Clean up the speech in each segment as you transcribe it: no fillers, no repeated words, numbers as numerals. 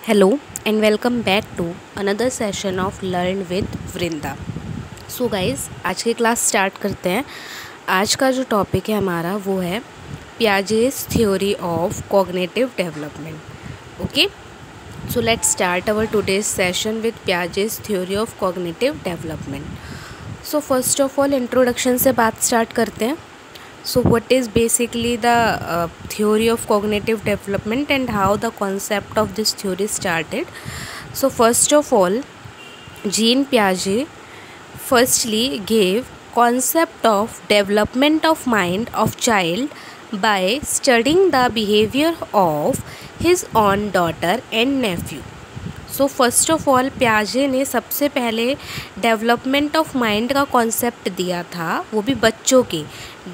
Hello and welcome back to another session of Learn with Vrinda. So guys, आज की class start करते हैं। आज का जो टॉपिक है हमारा वो है Piaget's theory of cognitive development. Okay, so let's start our today's session with Piaget's theory of cognitive development. So first of all introduction से बात स्टार्ट करते हैं। So what is basically the theory of cognitive development and how the concept of this theory started? So first of all, Jean Piaget firstly gave concept of development of mind of child by studying the behavior of his own daughter and nephew. So first of all प्याजे ने सबसे पहले development of mind का concept दिया था, वो भी बच्चों के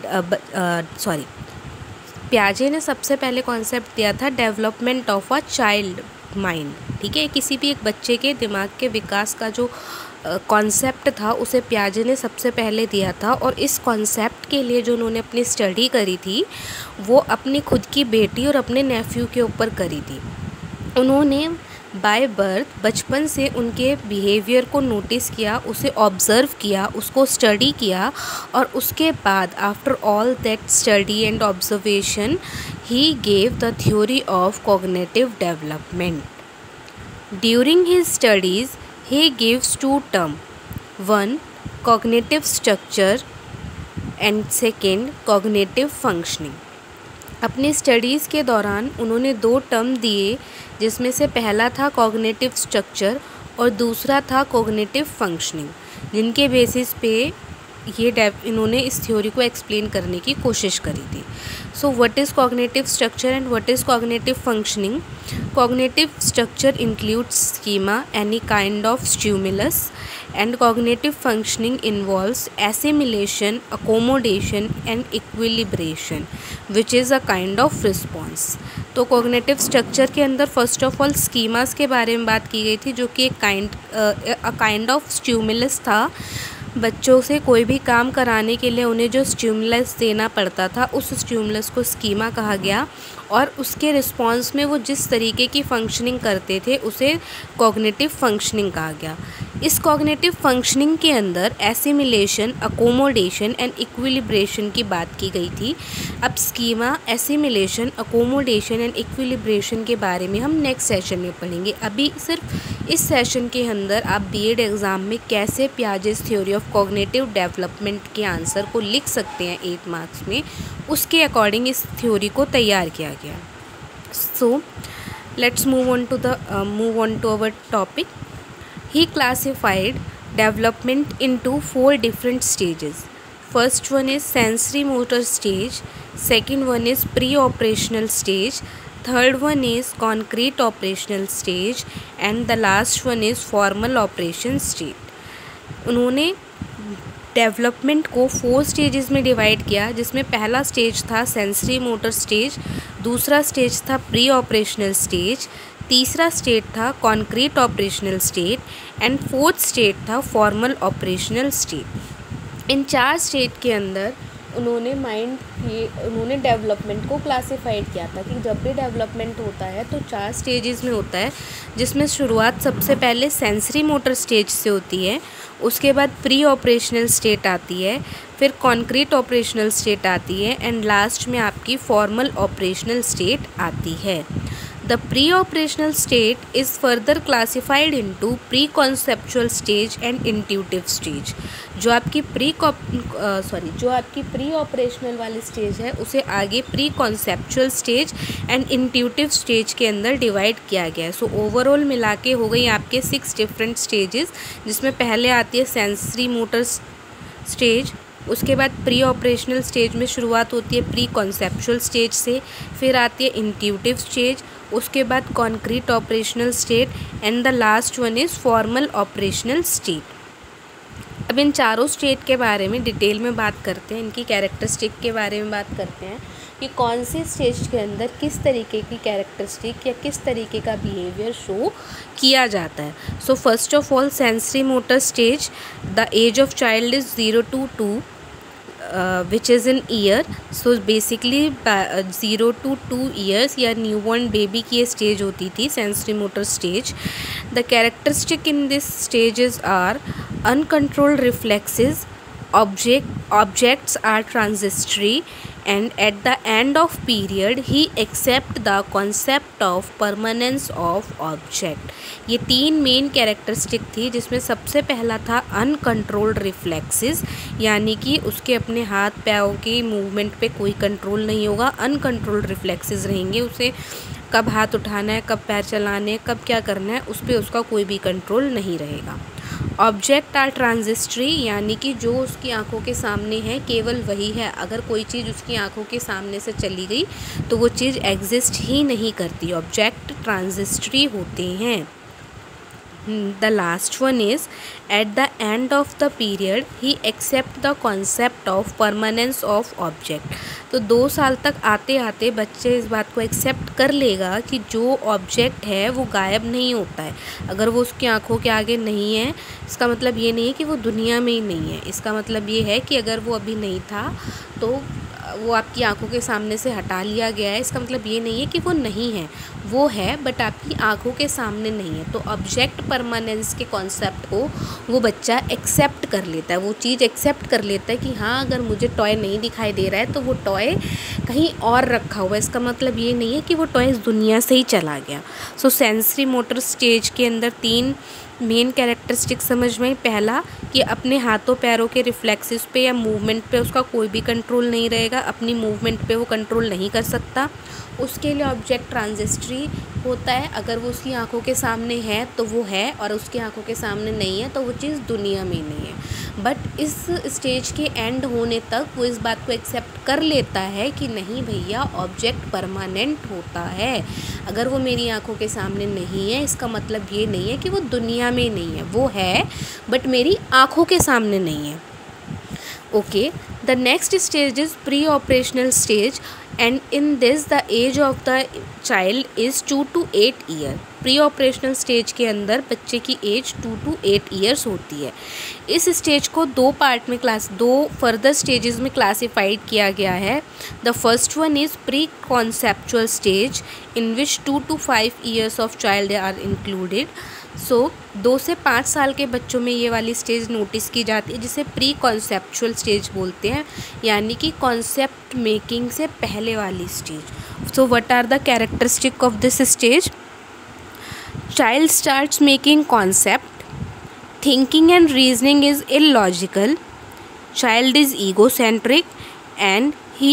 प्याजे ने सबसे पहले कॉन्सेप्ट दिया था development of a child mind. ठीक है, किसी भी एक बच्चे के दिमाग के विकास का जो कॉन्सेप्ट था उसे प्याजे ने सबसे पहले दिया था। और इस कॉन्सेप्ट के लिए जो उन्होंने अपनी स्टडी करी थी वो अपनी खुद की बेटी और अपने नेफ्यू के ऊपर करी थी। उन्होंने बाय बर्थ बचपन से उनके बिहेवियर को नोटिस किया, उसे ऑब्ज़र्व किया, उसको स्टडी किया और उसके बाद after all that study and observation he gave the theory of cognitive development. During his studies he gives two term, one cognitive structure and second cognitive functioning. अपनी स्टडीज़ के दौरान उन्होंने दो टर्म दिए, जिसमें से पहला था कॉग्निटिव स्ट्रक्चर और दूसरा था कॉग्निटिव फंक्शनिंग, जिनके बेसिस पे इन्होंने इस थ्योरी को एक्सप्लेन करने की कोशिश करी थी। So what is cognitive structure and what is cognitive functioning? Cognitive structure includes schema, any kind of stimulus, and cognitive functioning involves assimilation, accommodation, and equilibration, which is a kind of response. तो cognitive structure के अंदर first of all schemas के बारे में बात की गई थी, जो कि एक काइंड ऑफ स्टिमुलस था। बच्चों से कोई भी काम कराने के लिए उन्हें जो स्टिमुलस देना पड़ता था उस स्टिमुलस को स्कीमा कहा गया, और उसके रिस्पॉन्स में वो जिस तरीके की फंक्शनिंग करते थे उसे कॉग्निटिव फंक्शनिंग कहा गया। इस कॉग्निटिव फंक्शनिंग के अंदर एसिमिलेशन, अकोमोडेशन एंड इक्विलिब्रेशन की बात की गई थी। अब schema, assimilation, accommodation and equilibration के बारे में हम नेक्स्ट सेशन में पढ़ेंगे। अभी सिर्फ इस सेशन के अंदर आप बीएड एग्ज़ाम में कैसे Piaget's theory of cognitive development के आंसर को लिख सकते हैं 8 मार्क्स में, उसके अकॉर्डिंग इस थ्योरी को तैयार किया गया। So let's move on to our topic. He classified development into 4 different stages. First one is sensory motor stage, second one is pre-operational stage, third one is concrete operational stage, and the last one is formal operation stage. उन्होंने development को 4 stages में divide किया, जिसमें पहला stage था sensory motor stage, दूसरा stage था pre operational stage, तीसरा स्टेट था concrete operational state and fourth state था फॉर्मल ऑपरेशनल स्टेट। इन 4 स्टेट के अंदर उन्होंने डेवलपमेंट को क्लासिफाइड किया था कि जब भी डेवलपमेंट होता है तो 4 स्टेजेस में होता है, जिसमें शुरुआत सबसे पहले सेंसरी मोटर स्टेज से होती है, उसके बाद प्री ऑपरेशनल स्टेट आती है, फिर कॉन्क्रीट ऑपरेशनल स्टेट आती है एंड लास्ट में आपकी फॉर्मल ऑपरेशनल स्टेट आती है। The pre-operational state is further classified into pre-conceptual stage and intuitive stage. जो आपकी प्री ऑपरेशनल वाली स्टेज है उसे आगे pre conceptual stage and intuitive stage के अंदर डिवाइड किया गया है। सो ओवरऑल मिला के हो गई आपके 6 डिफरेंट स्टेजेस, जिसमें पहले आती है सेंसरी मोटर स्टेज, उसके बाद प्री ऑपरेशनल स्टेज में शुरुआत होती है प्री कॉन्सेप्चुअल स्टेज से, फिर आती है इंट्यूटिव स्टेज, उसके बाद concrete operational state and the last one is formal operational state. अब इन चारों स्टेट के बारे में डिटेल में बात करते हैं, इनकी कैरेक्टरिस्टिक के बारे में बात करते हैं कि कौन सी स्टेज के अंदर किस तरीके की कैरेक्टरिस्टिक या किस तरीके का बिहेवियर शो किया जाता है। So first of all sensory motor stage, the age of child is 0 to 2 which is in year. So basically 0 to 2 years या न्यूबॉर्न बेबी की ये स्टेज होती थी, sensory motor stage. The characteristic in this stages are uncontrolled reflexes, objects are transitory, and at the end of period he accept the concept of permanence of object. ये 3 main characteristic थी, जिसमें सबसे पहला था uncontrolled reflexes, यानी कि उसके अपने हाथ पैरों की मूवमेंट पे कोई कंट्रोल नहीं होगा. अनकंट्रोल्ड रिफ्लेक्सेस रहेंगे, उसे कब हाथ उठाना है, कब पैर चलाने हैं, कब क्या करना है, उस पर उसका कोई भी कंट्रोल नहीं रहेगा. ऑब्जेक्ट आर ट्रांजिस्टरी, यानी कि जो उसकी आंखों के सामने है केवल वही है. अगर कोई चीज़ उसकी आंखों के सामने से चली गई तो वो चीज़ एग्जिस्ट ही नहीं करती. ऑब्जेक्ट ट्रांजिस्टरी होते हैं. The last one is at the end of the period he accept the concept of permanence of object. तो 2 साल तक आते आते बच्चे इस बात को एक्सेप्ट कर लेगा कि जो ऑब्जेक्ट है वो गायब नहीं होता है. अगर वो उसकी आंखों के आगे नहीं है, इसका मतलब ये नहीं है कि वो दुनिया में ही नहीं है. इसका मतलब ये है कि अगर वो अभी नहीं था तो वो आपकी आंखों के सामने से हटा लिया गया है. इसका मतलब ये नहीं है कि वो नहीं है, वो है बट आपकी आंखों के सामने नहीं है. तो ऑब्जेक्ट परमानेंस के कॉन्सेप्ट को वो बच्चा एक्सेप्ट कर लेता है. वो चीज़ एक्सेप्ट कर लेता है कि हाँ, अगर मुझे टॉय नहीं दिखाई दे रहा है तो वो टॉय कहीं और रखा हुआ है. इसका मतलब ये नहीं है कि वो टॉय इस दुनिया से ही चला गया. सो सेंसरी मोटर स्टेज के अंदर 3 मेन कैरेक्टरिस्टिक समझ में. पहला कि अपने हाथों पैरों के रिफ्लेक्सेस पे या मूवमेंट पे उसका कोई भी कंट्रोल नहीं रहेगा. अपनी मूवमेंट पे वो कंट्रोल नहीं कर सकता. उसके लिए ऑब्जेक्ट ट्रांजिस्टरी होता है. अगर वो उसकी आंखों के सामने है तो वो है, और उसकी आंखों के सामने नहीं है तो वो चीज़ दुनिया में नहीं है. बट इस स्टेज के एंड होने तक वो इस बात को एक्सेप्ट कर लेता है कि नहीं भैया, ऑब्जेक्ट परमानेंट होता है. अगर वो मेरी आंखों के सामने नहीं है, इसका मतलब ये नहीं है कि वो दुनिया में नहीं है. वो है बट मेरी आंखों के सामने नहीं है. Okay, the next stage is pre operational stage, and in this the age of the child is 2 to 8 year. Pre operational stage के अंदर बच्चे की एज 2 to 8 years होती है. इस स्टेज को 2 पार्ट में 2 फर्दर स्टेजेस में क्लासिफाइड किया गया है. The first one is pre conceptual stage in which 2 to 5 years of child are included. So 2 से 5 साल के बच्चों में ये वाली स्टेज नोटिस की जाती है, जिसे प्री कॉन्सेप्चुअल स्टेज बोलते हैं, यानी कि कॉन्सेप्ट मेकिंग से पहले वाली stage. So what are the characteristic of this stage? Child starts making concept, thinking and reasoning is illogical, child is egocentric, and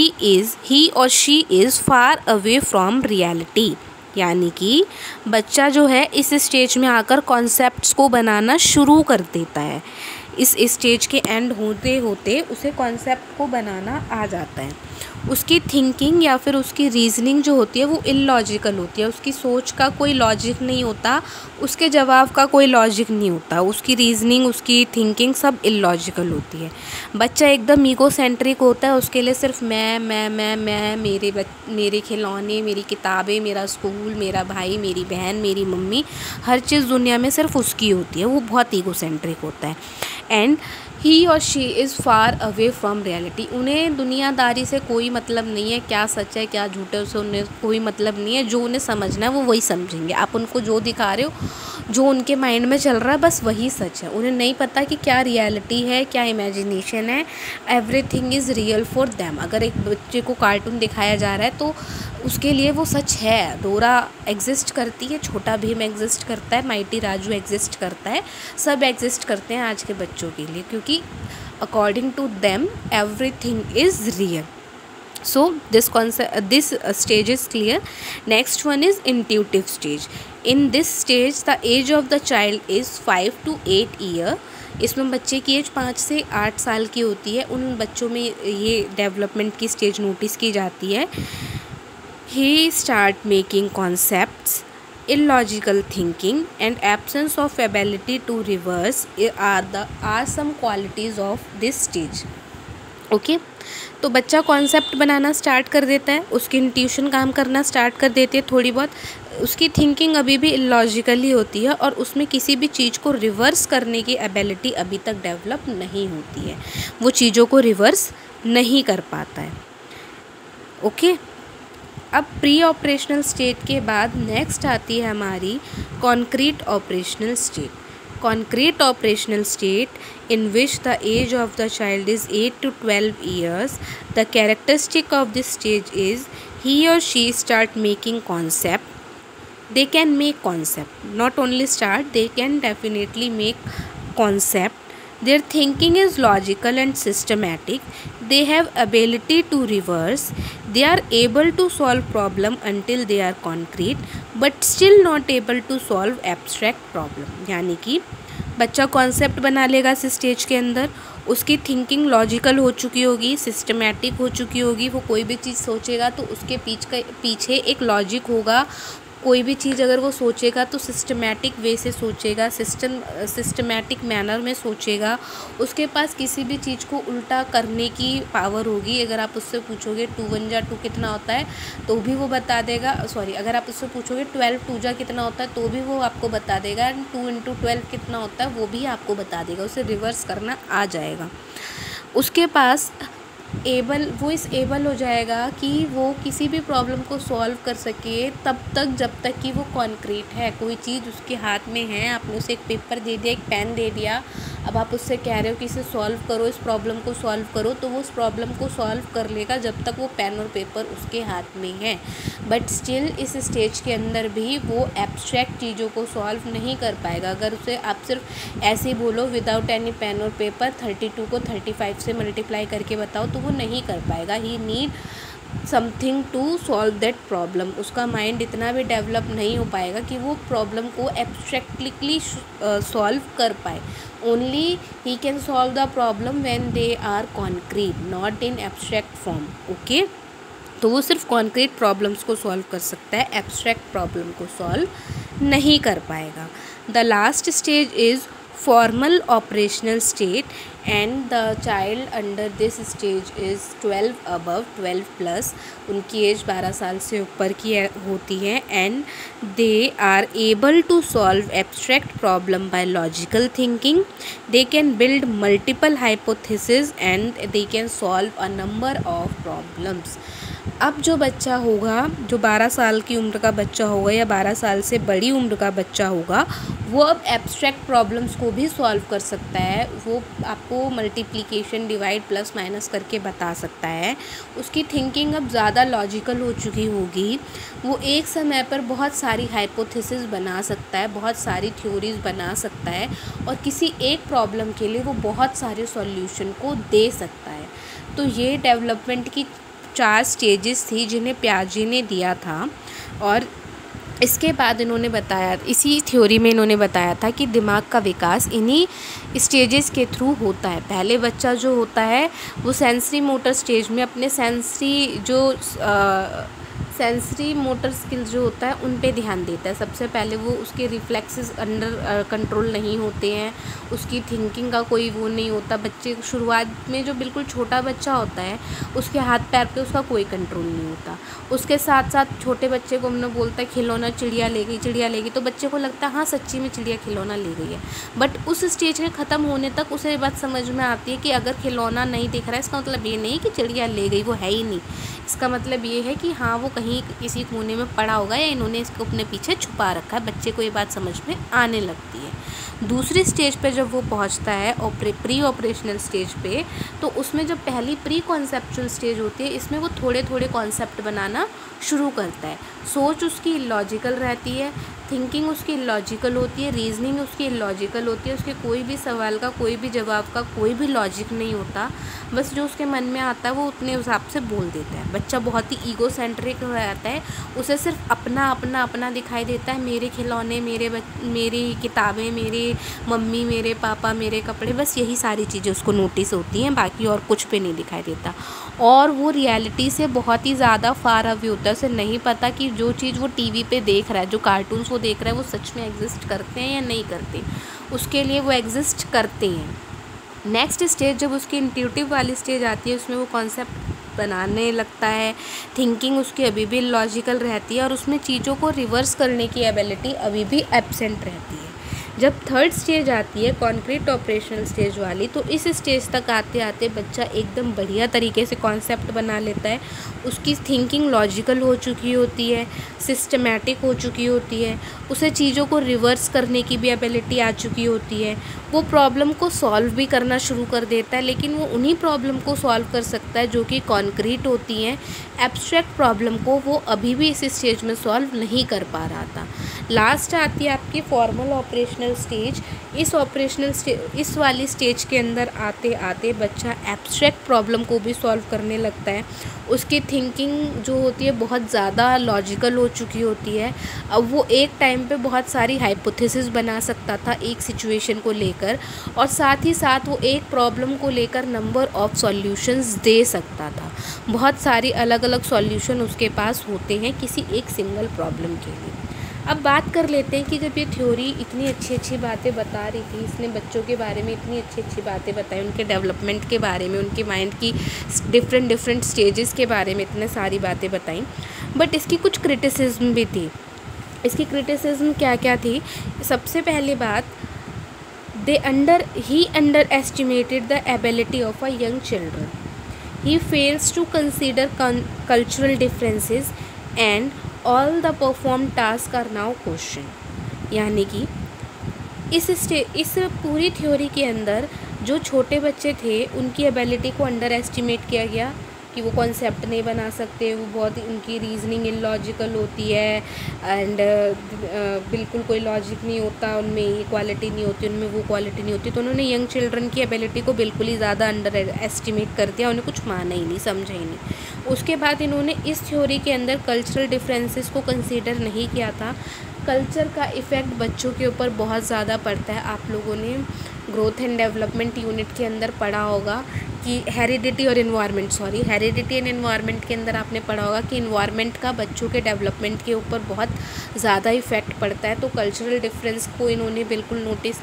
he or she is far away from reality. यानी कि बच्चा जो है इस stage में आकर concepts को बनाना शुरू कर देता है. इस स्टेज के एंड होते होते उसे कॉन्सेप्ट को बनाना आ जाता है. उसकी थिंकिंग या फिर उसकी रीजनिंग जो होती है वो इलॉजिकल होती है. उसकी सोच का कोई लॉजिक नहीं होता, उसके जवाब का कोई लॉजिक नहीं होता. उसकी रीजनिंग, उसकी थिंकिंग सब इलॉजिकल होती है. बच्चा एकदम ईगोसेंट्रिक होता है. उसके लिए सिर्फ मैं, मेरे खिलौने, मेरी किताबें, मेरा स्कूल, मेरा भाई, मेरी बहन, मेरी मम्मी, हर चीज़ दुनिया में सिर्फ उसकी होती है. वो बहुत ईगोसेंट्रिक होता है. And he or she is far away from reality. उन्हें दुनियादारी से कोई मतलब नहीं है, क्या सच है क्या झूठ है उससे उन्हें कोई मतलब नहीं है. जो उन्हें समझना है वो वही समझेंगे. आप उनको जो दिखा रहे हो, जो उनके माइंड में चल रहा है, बस वही सच है. उन्हें नहीं पता कि क्या रियलिटी है, क्या इमेजिनेशन है. Everything is real for them. अगर एक बच्चे को कार्टून दिखाया जा रहा है तो उसके लिए वो सच है. डोरा एग्जिस्ट करती है, छोटा भीम एग्जिस्ट करता है, माइटी राजू एग्जिस्ट करता है, सब एग्जिस्ट करते हैं आज के बच्चों के लिए, क्योंकि according to them everything is real. So this stage is clear. Next one is intuitive stage. In this stage the age of the child is 5 to 8 year. इसमें बच्चे की एज 5 से 8 साल की होती है. उन बच्चों में ये डेवलपमेंट की स्टेज नोटिस की जाती है. He start making concepts, illogical thinking and absence of ability to reverse are some qualities of this stage. ओके, तो बच्चा कॉन्सेप्ट बनाना स्टार्ट कर देता है, उसकी इंट्यूशन काम करना स्टार्ट कर देती है थोड़ी बहुत. उसकी थिंकिंग अभी भी इलॉजिकली होती है और उसमें किसी भी चीज़ को रिवर्स करने की एबिलिटी अभी तक डेवलप नहीं होती है. वो चीज़ों को रिवर्स नहीं कर पाता है। ओके, अब प्री ऑपरेशनल स्टेट के बाद नेक्स्ट आती है हमारी concrete operational state. Concrete operational state in which the age of the child is 8 to 12 years. The characteristic of this stage is he or she start making concept. They can make concept, not only start, they can definitely make concept. Their thinking is logical and systematic. They have ability to reverse. They are able to solve problem until they are concrete, but still not able to solve abstract problem. यानी कि बच्चा concept बना लेगा इस stage के अंदर, उसकी thinking logical हो चुकी होगी, सिस्टमैटिक हो चुकी होगी, वो कोई भी चीज़ सोचेगा तो उसके पीछे एक लॉजिक होगा। कोई भी चीज़ अगर वो सोचेगा तो सिस्टमैटिक वे से सोचेगा, सिस्टमैटिक मैनर में सोचेगा। उसके पास किसी भी चीज़ को उल्टा करने की पावर होगी। अगर आप उससे पूछोगे 2 1 जा 2 कितना होता है तो भी वो बता देगा। अगर आप उससे पूछोगे 12 2 जा कितना होता है तो भी वो आपको बता देगा। 2 × 12 कितना होता है वो भी आपको बता देगा। उसे रिवर्स करना आ जाएगा। उसके पास वो इस एबल हो जाएगा कि वो किसी भी प्रॉब्लम को सॉल्व कर सके तब तक जब तक कि वो कॉन्क्रीट है। कोई चीज़ उसके हाथ में है, आपने उसे एक पेपर दे दिया, एक पेन दे दिया, अब आप उससे कह रहे हो कि इसे सॉल्व करो, इस प्रॉब्लम को सॉल्व करो, तो वो उस प्रॉब्लम को सॉल्व कर लेगा जब तक वो पेन और पेपर उसके हाथ में है। बट स्टिल इस स्टेज के अंदर भी वो एब्स्ट्रैक्ट चीज़ों को सॉल्व नहीं कर पाएगा। अगर उसे आप सिर्फ ऐसे ही बोलो without any pen or paper 32 को 35 से मल्टीप्लाई करके बताओ तो वो नहीं कर पाएगा। He need something to solve that problem. उसका माइंड इतना भी डेवलप नहीं हो पाएगा कि वो प्रॉब्लम को एब्स्ट्रैक्टली सॉल्व कर पाए। Only he can solve the problem when they are concrete, not in abstract form. Okay, तो वो सिर्फ कॉन्क्रीट प्रॉब्लम्स को सॉल्व कर सकता है, एब्स्ट्रैक्ट प्रॉब्लम को सॉल्व नहीं कर पाएगा। The last stage is formal operational state and the child under this stage is 12 above 12 plus, उनकी एज 12 साल से ऊपर की होती है। and they are able to solve abstract problem by logical thinking. They can build multiple hypotheses and they can solve a number of problems. अब जो बच्चा होगा, जो 12 साल की उम्र का बच्चा होगा या 12 साल से बड़ी उम्र का बच्चा होगा, वो अब एब्स्ट्रैक्ट प्रॉब्लम्स को भी सॉल्व कर सकता है। वो आपको मल्टीप्लिकेशन, डिवाइड, प्लस माइनस करके बता सकता है। उसकी थिंकिंग अब ज़्यादा लॉजिकल हो चुकी होगी। वो एक समय पर बहुत सारी हाइपोथेसिस बना सकता है, बहुत सारी थ्योरीज बना सकता है और किसी एक प्रॉब्लम के लिए वो बहुत सारे सॉल्यूशन को दे सकता है। तो ये डेवलपमेंट की 4 स्टेजेस थी जिन्हें पियाजे ने दिया था। और इसके बाद इन्होंने बताया, इसी थ्योरी में इन्होंने बताया था कि दिमाग का विकास इन्हीं स्टेजेस के थ्रू होता है। पहले बच्चा जो होता है वो सेंसरी मोटर स्टेज में अपने सेंसरी मोटर स्किल्स जो होता है उन पे ध्यान देता है। सबसे पहले वो उसके रिफ्लेक्सेस अंडर कंट्रोल नहीं होते हैं, उसकी थिंकिंग का कोई वो नहीं होता। बच्चे शुरुआत में जो बिल्कुल छोटा बच्चा होता है उसके हाथ पैर पे उसका कोई कंट्रोल नहीं होता। उसके साथ साथ छोटे बच्चे को हमने बोलता है खिलौना चिड़िया ले गई, चिड़िया ले गई, तो बच्चे को लगता है हाँ सच्ची में चिड़िया खिलौना ले गई है। बट उस स्टेज के ख़त्म होने तक उसे ये बात समझ में आती है कि अगर खिलौना नहीं दिख रहा है इसका मतलब ये नहीं कि चिड़िया ले गई, वो है ही नहीं। इसका मतलब ये है कि हाँ वो कहीं किसी कोने में पड़ा होगा या इन्होंने इसको अपने पीछे छुपा रखा है। बच्चे को ये बात समझ में आने लगती है। दूसरी स्टेज पे जब वो पहुंचता है प्री ऑपरेशनल स्टेज पे, तो उसमें जब पहली प्री कॉन्सेप्चुअल स्टेज होती है इसमें वो थोड़े थोड़े कॉन्सेप्ट बनाना शुरू करता है। सोच उसकी लॉजिकल रहती है, थिंकिंग उसकी लॉजिकल होती है, रीजनिंग उसकी लॉजिकल होती है। उसके कोई भी सवाल का, कोई भी जवाब का कोई भी लॉजिक नहीं होता। बस जो उसके मन में आता है वो उतने हिसाब से बोल देता है। बच्चा बहुत ही ईगो सेंट्रिक हो जाता है, उसे सिर्फ अपना अपना अपना दिखाई देता है। मेरे खिलौने, मेरी किताबें, मेरे मम्मी, मेरे पापा, मेरे कपड़े, बस यही सारी चीज़ें उसको नोटिस होती हैं, बाकी और कुछ पे नहीं दिखाई देता। और वो रियलिटी से बहुत ही ज़्यादा फार अवे होता है। उसे नहीं पता कि जो चीज़ वो टीवी पे देख रहा है, जो कार्टून्स वो देख रहा है, वो सच में एग्जिस्ट करते हैं या नहीं करते। उसके लिए वो एग्जिस्ट करते हैं। नेक्स्ट स्टेज जब उसकी इंट्यूटिव वाली स्टेज आती है उसमें वो कॉन्सेप्ट बनाने लगता है। थिंकिंग उसकी अभी भी लॉजिकल रहती है और उसमें चीज़ों को रिवर्स करने की एबिलिटी अभी भी एब्सेंट रहती है। जब थर्ड स्टेज आती है कॉन्क्रीट ऑपरेशनल स्टेज वाली, तो इस स्टेज तक आते आते बच्चा एकदम बढ़िया तरीके से कॉन्सेप्ट बना लेता है, उसकी थिंकिंग लॉजिकल हो चुकी होती है, सिस्टमैटिक हो चुकी होती है, उसे चीज़ों को रिवर्स करने की भी एबिलिटी आ चुकी होती है, वो प्रॉब्लम को सॉल्व भी करना शुरू कर देता है, लेकिन वो उन्हीं प्रॉब्लम को सॉल्व कर सकता है जो कि कॉन्क्रीट होती हैं। एब्स्ट्रैक्ट प्रॉब्लम को वो अभी भी इस स्टेज में सॉल्व नहीं कर पा रहा था। लास्ट आती है आपकी फॉर्मल ऑपरेशनल स्टेज। इस वाली स्टेज के अंदर आते आते बच्चा एब्स्ट्रैक्ट प्रॉब्लम को भी सॉल्व करने लगता है, उसकी थिंकिंग जो होती है बहुत ज़्यादा लॉजिकल हो चुकी होती है। अब वो एक टाइम पे बहुत सारी हाइपोथेसिस बना सकता था एक सिचुएशन को लेकर, और साथ ही साथ वो एक प्रॉब्लम को लेकर नंबर ऑफ़ सॉल्यूशंस दे सकता था। बहुत सारी अलग अलग सॉल्यूशन उसके पास होते हैं किसी एक सिंगल प्रॉब्लम के लिए। अब बात कर लेते हैं कि जब ये थ्योरी इतनी अच्छी अच्छी बातें बता रही थी, इसने बच्चों के बारे में इतनी अच्छी अच्छी बातें बताई, उनके डेवलपमेंट के बारे में, उनके माइंड की डिफरेंट स्टेजेस के बारे में इतने सारी बातें बताई, बट इसकी कुछ क्रिटिसिज्म भी थी। इसकी क्रिटिसिज्म क्या क्या थी? सबसे पहली बात, he underestimated the ability of a young children. He fails to consider cultural differences and all the performed tasks are now question. यानी कि इस पूरी थ्योरी के अंदर जो छोटे बच्चे थे उनकी एबिलिटी को अंडर एस्टिमेट किया गया कि वो कॉन्सेप्ट नहीं बना सकते, वो बहुत उनकी रीजनिंग इलॉजिकल होती है एंड बिल्कुल कोई लॉजिक नहीं होता उनमें, ये क्वालिटी नहीं होती उनमें, वो क्वालिटी नहीं होती। तो उन्होंने यंग चिल्ड्रन की एबिलिटी को बिल्कुल ही ज़्यादा अंडर एस्टिमेट कर दिया, उन्हें कुछ माना ही नहीं, समझा ही नहीं। उसके बाद इन्होंने इस थ्योरी के अंदर कल्चरल डिफरेंसेस को कंसीडर नहीं किया था। कल्चर का इफ़ेक्ट बच्चों के ऊपर बहुत ज़्यादा पड़ता है। आप लोगों ने ग्रोथ एंड डेवलपमेंट यूनिट के अंदर पढ़ा होगा कि हेरिडिटी एंड एनवायरनमेंट के अंदर आपने पढ़ा होगा कि इन्वायरमेंट का बच्चों के डेवलपमेंट के ऊपर बहुत ज़्यादा इफ़ेक्ट पड़ता है। तो कल्चरल डिफरेंस को इन्होंने बिल्कुल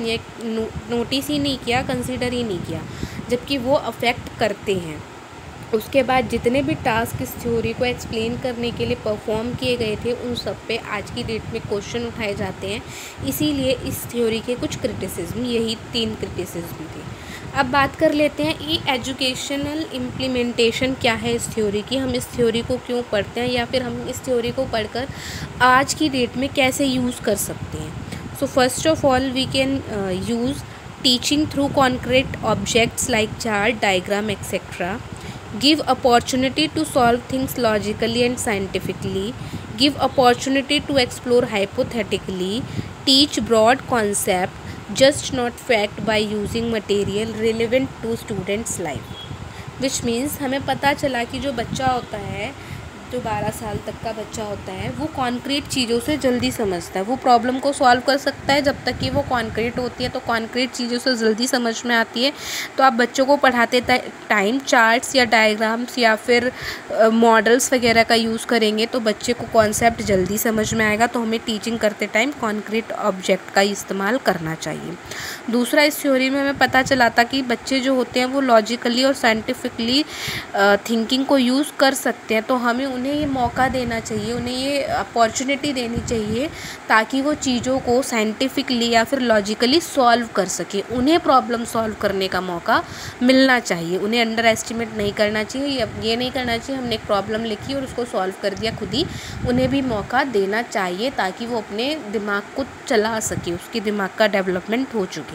नोटिस ही नहीं किया, कंसीडर ही नहीं किया, जबकि वो अफेक्ट करते हैं। उसके बाद जितने भी टास्क इस थ्योरी को एक्सप्लेन करने के लिए परफॉर्म किए गए थे उन सब पे आज की डेट में क्वेश्चन उठाए जाते हैं। इसीलिए इस थ्योरी के कुछ क्रिटिसिज्म, यही 3 क्रिटिसिज्म थे। अब बात कर लेते हैं ये एजुकेशनल इम्प्लीमेंटेशन क्या है इस थ्योरी की, हम इस थ्योरी को क्यों पढ़ते हैं या फिर हम इस थ्योरी को पढ़कर आज की डेट में कैसे यूज़ कर सकते हैं। So first of all we can use teaching through concrete objects like chart, diagram etcetera. Give opportunity to solve things logically and scientifically. Give opportunity to explore hypothetically. Teach broad concept, just not fact, by using material relevant to students' life. Which means हमें पता चला कि जो बच्चा होता है, जो 12 साल तक का बच्चा होता है, वो कॉन्क्रीट चीज़ों से जल्दी समझता है, वो प्रॉब्लम को सॉल्व कर सकता है जब तक कि वो कॉन्क्रीट होती है, तो कॉन्क्रीट चीज़ों से जल्दी समझ में आती है। तो आप बच्चों को पढ़ाते टाइम चार्ट्स या डायग्राम्स या फिर मॉडल्स वगैरह का यूज़ करेंगे तो बच्चे को कॉन्सेप्ट जल्दी समझ में आएगा। तो हमें टीचिंग करते टाइम कॉन्क्रीट ऑब्जेक्ट का इस्तेमाल करना चाहिए। दूसरा, इस थ्योरी में हमें पता चला था कि बच्चे जो होते हैं वो लॉजिकली और साइंटिफिकली थिंकिंग को यूज़ कर सकते हैं, तो हमें उन्हें ये मौका देना चाहिए, उन्हें ये अपॉर्चुनिटी देनी चाहिए ताकि वो चीज़ों को साइंटिफिकली या फिर लॉजिकली सॉल्व कर सके। उन्हें प्रॉब्लम सॉल्व करने का मौका मिलना चाहिए, उन्हें अंडर एस्टिमेट नहीं करना चाहिए, ये नहीं करना चाहिए हमने एक प्रॉब्लम लिखी और उसको सॉल्व कर दिया खुद ही। उन्हें भी मौका देना चाहिए ताकि वो अपने दिमाग को चला सके, उसके दिमाग का डेवलपमेंट हो चुके।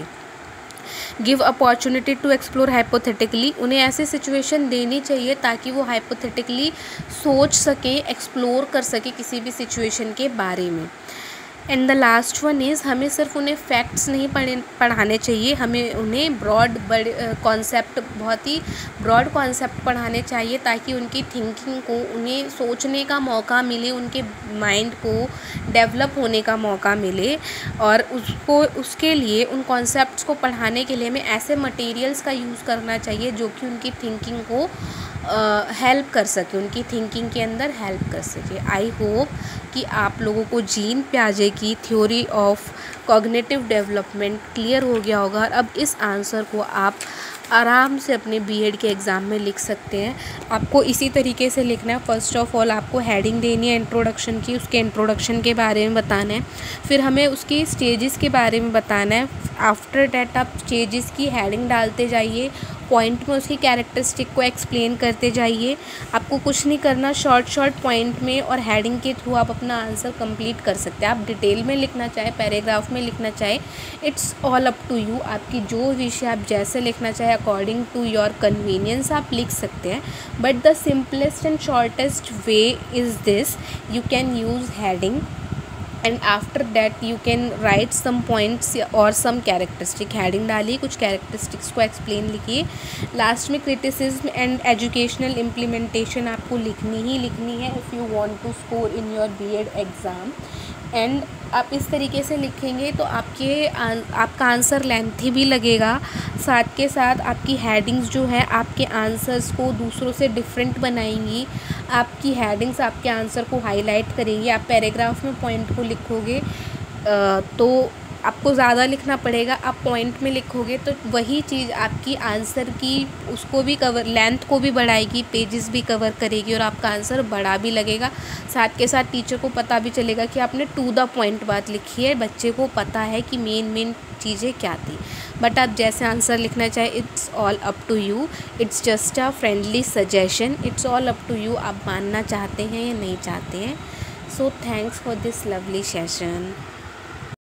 Give opportunity to explore hypothetically, उन्हें ऐसे सिचुएशन देनी चाहिए ताकि वो हाइपोथेटिकली सोच सके, एक्सप्लोर कर सके किसी भी सिचुएशन के बारे में। And the last one is, हमें सिर्फ उन्हें फैक्ट्स नहीं पढ़ाने चाहिए, हमें उन्हें बहुत ही ब्रॉड कॉन्सेप्ट पढ़ाने चाहिए ताकि उनकी थिंकिंग को, उन्हें सोचने का मौका मिले, उनके माइंड को डेवलप होने का मौका मिले। और उसके लिए उन कॉन्सेप्ट्स को पढ़ाने के लिए हमें ऐसे मटेरियल्स का यूज़ करना चाहिए जो कि उनकी थिंकिंग को हेल्प कर सके, उनकी थिंकिंग के अंदर हेल्प कर सके। आई होप कि आप लोगों को जीन पियाजे की theory of cognitive development clear हो गया होगा। और अब इस आंसर को आप आराम से अपने बीएड के एग्ज़ाम में लिख सकते हैं। आपको इसी तरीके से लिखना है। फ़र्स्ट ऑफ़ ऑल आपको हेडिंग देनी है इंट्रोडक्शन की, उसके इंट्रोडक्शन के बारे में बताना है, फिर हमें उसकी स्टेजेस के बारे में बताना है। आफ्टर डैट आप स्टेजेस की हेडिंग डालते जाइए, पॉइंट में उसकी कैरेक्टरिस्टिक को एक्सप्लेन करते जाइए। आपको कुछ नहीं करना, शॉर्ट पॉइंट में और हेडिंग के थ्रू आप अपना आंसर कंप्लीट कर सकते हैं। आप डिटेल में लिखना चाहे, पैराग्राफ में लिखना चाहे, it's all up to you. आपकी जो विषय आप जैसे लिखना चाहे अकॉर्डिंग टू योर कन्वीनियंस आप लिख सकते हैं। But the simplest and shortest way is this, you can use heading and after that you can write some points or some characteristic. Heading डालिए, कुछ कैरेक्टरिस्टिक्स को एक्सप्लेन लिखिए। लास्ट में criticism and educational implementation आपको लिखनी ही लिखनी है if you want to score in your BEd exam. And आप इस तरीके से लिखेंगे तो आपका आंसर लेंथी भी लगेगा, साथ के साथ आपकी हेडिंग्स जो है आपके आंसर्स को दूसरों से डिफरेंट बनाएंगी। आपकी हेडिंग्स आपके आंसर को हाईलाइट करेंगी। आप पैराग्राफ में पॉइंट को लिखोगे तो आपको ज़्यादा लिखना पड़ेगा, आप पॉइंट में लिखोगे तो वही चीज़ आपकी आंसर की उसको भी कवर, लेंथ को भी बढ़ाएगी, पेजेस भी कवर करेगी और आपका आंसर बड़ा भी लगेगा। साथ के साथ टीचर को पता भी चलेगा कि आपने टू द पॉइंट बात लिखी है, बच्चे को पता है कि मेन चीज़ें क्या थी। बट आप जैसे आंसर लिखना चाहे, it's all up to you, it's just a friendly suggestion, it's all up to you. आप मानना चाहते हैं या नहीं चाहते हैं। So thanks for this lovely session.